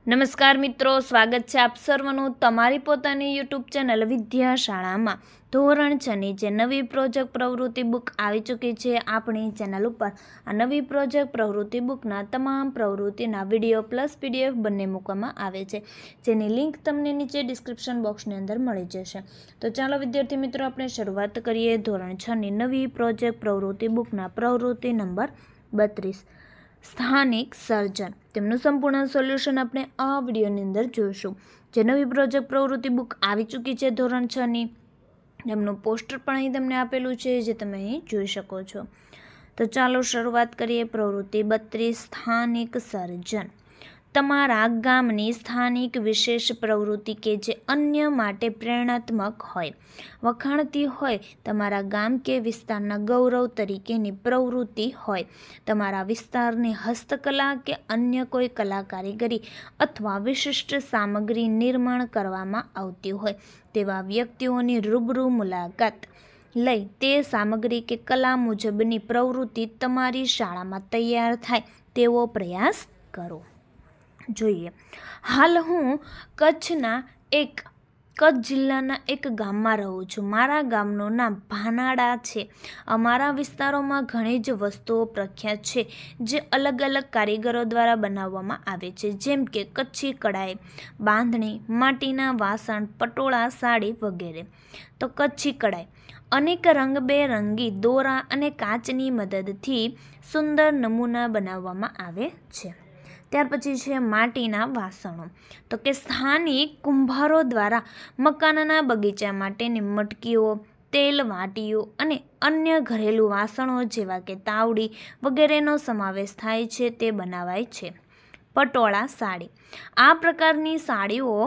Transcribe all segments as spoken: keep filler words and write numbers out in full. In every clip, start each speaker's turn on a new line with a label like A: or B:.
A: નમસ્કાર મિત્રો, સ્વાગત છે આપ સર્વનું તમારી પોતાની યુટ્યુબ ચેનલ વિદ્યાશાળામાં. ધોરણ છ ની જે નવી પ્રોજેક્ટ પ્રવૃત્તિ બુક આવી ચૂકી છે આપણી ચેનલ ઉપર. આ નવી પ્રોજેક્ટ પ્રવૃત્તિ બુકના તમામ પ્રવૃત્તિના વિડીયો પ્લસ પીડીએફ બંને મૂકવામાં આવે છે, જેની લિંક તમને નીચે ડિસ્ક્રિપ્શન બોક્સની અંદર મળી જશે. તો ચાલો વિદ્યાર્થી મિત્રો, આપણે શરૂઆત કરીએ ધોરણ છ ની નવી પ્રોજેક્ટ પ્રવૃત્તિ બુકના પ્રવૃત્તિ નંબર બત્રીસ, સ્થાનિક સર્જન. તેમનું સંપૂર્ણ સોલ્યુશન આપણે આ વિડીયોની અંદર જોઈશું. જે નવી પ્રોજેક્ટ પ્રવૃત્તિ બુક આવી ચૂકી છે ધોરણ છ ની, એમનું પોસ્ટર પણ અહીં તમને આપેલું છે, જે તમે અહીં જોઈ શકો છો. તો ચાલો શરૂઆત કરીએ. પ્રવૃત્તિ બત્રીસ, સ્થાનિક સર્જન. તમારા ગામની સ્થાનિક વિશેષ પ્રવૃત્તિ કે જે અન્ય માટે પ્રેરણાત્મક હોય, વખાણતી હોય, તમારા ગામ કે વિસ્તારના ગૌરવ તરીકેની પ્રવૃત્તિ હોય, તમારા વિસ્તારની હસ્તકલા કે અન્ય કોઈ કલા કારીગરી અથવા વિશિષ્ટ સામગ્રી નિર્માણ કરવામાં આવતી હોય તેવા વ્યક્તિઓની રૂબરૂ મુલાકાત લઈ તે સામગ્રી કે કલા મુજબની પ્રવૃત્તિ તમારી શાળામાં તૈયાર થાય તેવો પ્રયાસ કરો. જોઈએ. હાલ હું કચ્છના એક કચ્છ જિલ્લાના એક ગામમાં રહું છું. મારા ગામનું નામ ભાનાડા છે. અમારા વિસ્તારોમાં ઘણી જ વસ્તુઓ પ્રખ્યાત છે જે અલગ અલગ કારીગરો દ્વારા બનાવવામાં આવે છે, જેમ કે કચ્છી કઢાઈ, બાંધણી, માટીના વાસણ, પટોળા, સાડી વગેરે. તો કચ્છી કઢાઈ અનેક રંગબેરંગી દોરા અને કાચની મદદથી સુંદર નમૂના બનાવવામાં આવે છે. ત્યાર પછી છે માટીના વાસણો. તો કે સ્થાનિક કુંભારો દ્વારા મકાનના બગીચા માટેની મટકીઓ, તેલ વાટીઓ અને અન્ય ઘરેલું વાસણો જેવા કે તાવડી વગેરેનો સમાવેશ થાય છે તે બનાવાય છે. પટોળા સાડી. આ પ્રકારની સાડીઓ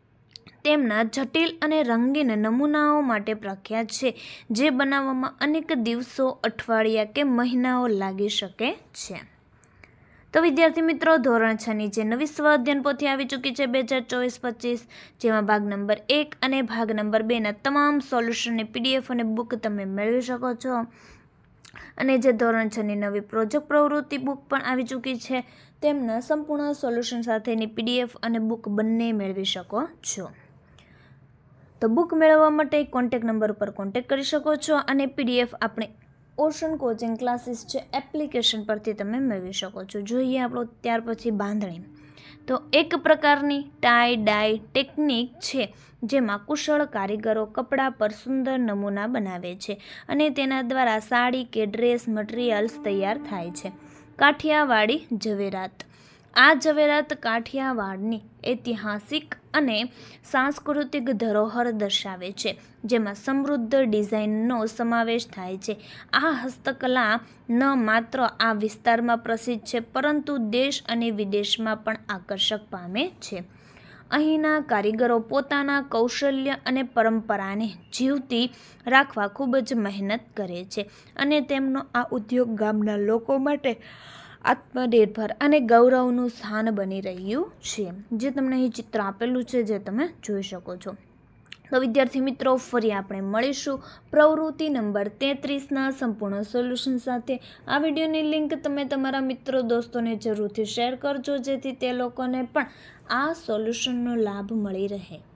A: તેમના જટિલ અને રંગીન નમૂનાઓ માટે પ્રખ્યાત છે, જે બનાવવામાં અનેક દિવસો, અઠવાડિયા કે મહિનાઓ લાગી શકે છે. તો વિદ્યાર્થી મિત્રો, ધોરણ છ ની જે નવી સ્વ અધ્યયન પોથી આવી ચૂકી છે બે હજાર ચોવીસ પચીસ, જેમાં ભાગ નંબર એક અને ભાગ નંબર બેના તમામ સોલ્યુશનની પીડીએફ અને બુક તમે મેળવી શકો છો. અને જે ધોરણ છ ની નવી પ્રોજેક્ટ પ્રવૃત્તિ બુક પણ આવી ચૂકી છે, તેમના સંપૂર્ણ સોલ્યુશન સાથેની પીડીએફ અને બુક બંને મેળવી શકો છો. તો બુક મેળવવા માટે કોન્ટેક્ટ નંબર ઉપર કોન્ટેક્ટ કરી શકો છો અને પીડીએફ આપણે ઓશન કોચિંગ ક્લાસીસ છે એપ્લિકેશન પરથી તમે મેળવી શકો છો. જોઈએ આપણો ત્યાર પછી બાંધણી. તો એક પ્રકારની ટાઈ ડાય ટેકનિક છે જેમાં કુશળ કારીગરો કપડા પર સુંદર નમૂના બનાવે છે અને તેના દ્વારા સાડી કે ડ્રેસ મટીરિયલ્સ તૈયાર થાય છે. કાઠિયાવાડી ઝવેરાત. આ ઝવેરાત કાઠિયાવાડની ઐતિહાસિક અને સાંસ્કૃતિક ધરોહર દર્શાવે છે, જેમાં સમૃદ્ધ ડિઝાઇનનો સમાવેશ થાય છે. આ હસ્તકલા ન માત્ર આ વિસ્તારમાં પ્રસિદ્ધ છે, પરંતુ દેશ અને વિદેશમાં પણ આકર્ષક પામે છે. અહીંના કારીગરો પોતાના કૌશલ્ય અને પરંપરાને જીવતી રાખવા ખૂબ જ મહેનત કરે છે અને તેમનો આ ઉદ્યોગ ગામના લોકો માટે આત્મનિર્ભર અને ગૌરવનું સ્થાન બની રહ્યું છે, જે તમને અહીં ચિત્ર આપેલું છે, જે તમે જોઈ શકો છો. તો વિદ્યાર્થી મિત્રો, ફરી આપણે મળીશું પ્રવૃત્તિ નંબર તેત્રીસના સંપૂર્ણ સોલ્યુશન સાથે. આ વિડીયોની લિંક તમે તમારા મિત્રો દોસ્તોને જરૂરથી શેર કરજો, જેથી તે લોકોને પણ આ સોલ્યુશનનો લાભ મળી રહે.